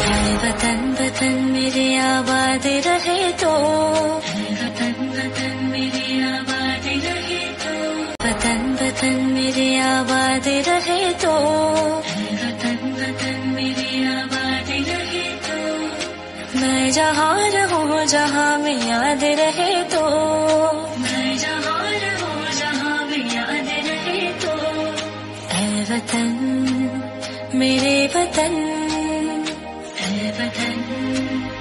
है वतन वतन मेरे आबाद रहे तो, वतन वतन मेरे आबाद रहे तो, वतन वतन मेरे आबाद रहे तो, वतन वतन मेरे आबाद रहे तो, मैं जहाँ रहूँ जहाँ में याद रहे तो, मैं जहाँ रहूँ जहाँ में याद रहे तो, ऐ वतन मेरे वतन, ऐ वतन